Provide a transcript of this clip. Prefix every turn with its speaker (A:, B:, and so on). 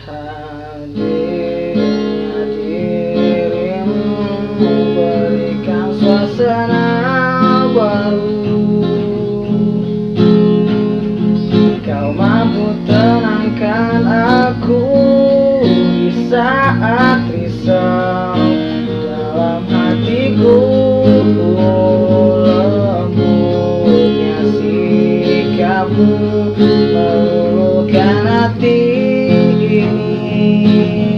A: Hadirnya dirimu berikan suasana baru. Kau mampu tenangkan aku di saat risau dalam hatiku. Lembutnya sikapmu meluluhkan hati ini.